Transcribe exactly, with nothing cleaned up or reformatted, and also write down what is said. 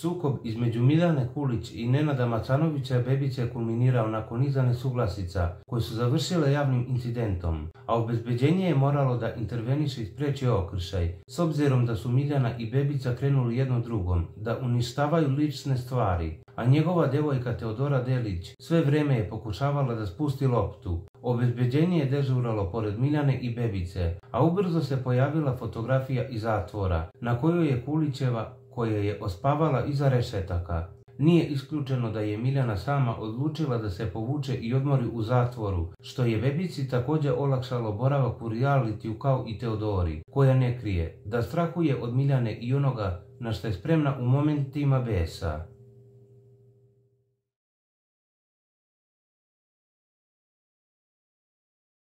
Sukob između Miljane Kulić i Nenada Macanovića Bebića je kulminirao nakon niza nesuglasica koje su završile javnim incidentom, a obezbeđenje je moralo da interveniše i spreči okršaj, s obzirom da su Miljana i Bebića krenuli jedno drugom, da uništavaju lične stvari, a njegova devojka Teodora Delić sve vreme je pokušavala da spusti loptu. Obezbeđenje je dežuralo pored Miljane i Bebice, a ubrzo se pojavila fotografija iz zatvora, na kojoj je Kulićeva, koja je ospavala iza rešetaka. Nije isključeno da je Miljana sama odlučila da se povuče i odmori u zatvoru, što je Bebici također olakšalo boravak u realitiju kao i Teodori, koja ne krije da strahuje od Miljane i onoga na što je spremna u momentima besa.